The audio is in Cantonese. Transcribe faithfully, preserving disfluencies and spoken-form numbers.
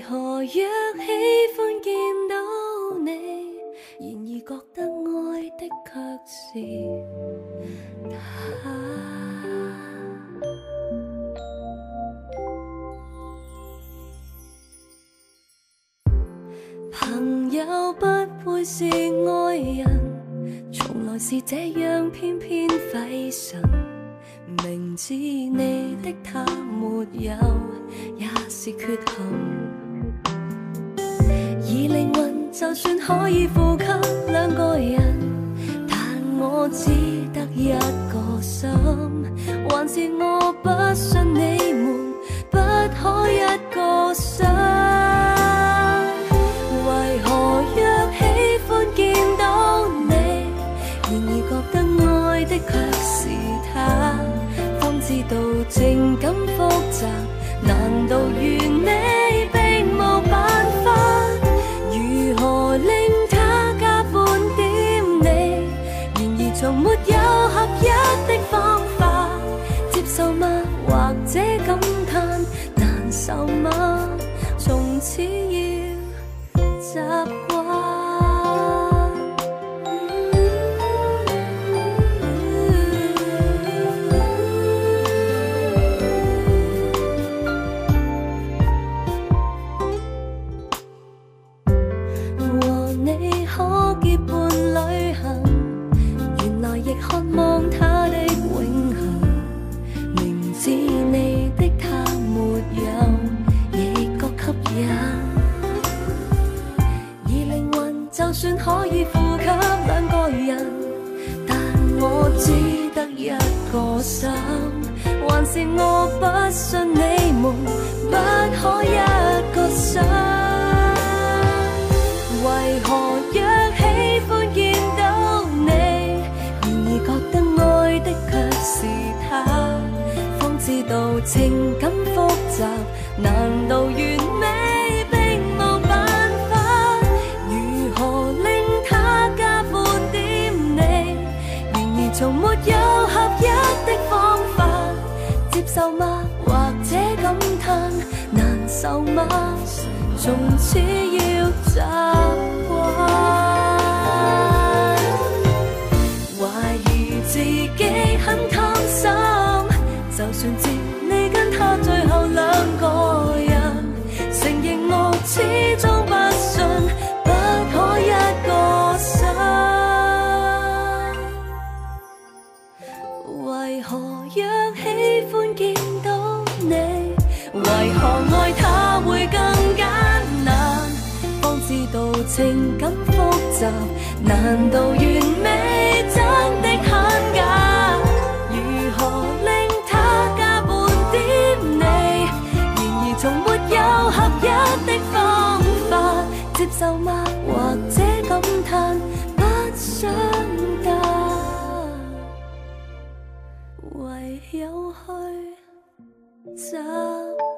何若喜歡見到你，然而覺得愛的卻是他。朋友不會是愛人，從來是這樣偏偏費神。明知你的他沒有，也是缺陷。而靈魂就算可以呼吸兩個人，但我只得一個心。還是我不信你們不可一個心。為何若喜歡見到你，然而覺得愛的卻是他。方知道情感複雜，難道怨你並無辦法？如何令他加半點你，然而從沒有合一的方法。接受嗎？或者感嘆難受嗎？從此要習慣。和你可結伴旅行，原來亦渴望他的永恆。明知你的他沒有，亦覺吸引。而靈魂就算可以呼吸兩個人，但我只得一個心。還是我不信你們不可一個心。為何若喜歡見到你，然而覺得愛的卻是他。方知道情感複雜，難道完美並無辦法？如何令他加半點你，然而從沒有合一的方法。接受嗎？或者感嘆難受嗎？從此要習慣。懷疑自己很貪心，就算知你跟他最後兩個人，承認我始終不信不可一個心。為何若喜歡見到你，為何愛他會更艱難？方知道情感複雜，難道完美真的很假？如何令他加半點你，然而從沒有合一的方法。接受嗎？或者感嘆不想嫁，唯有去習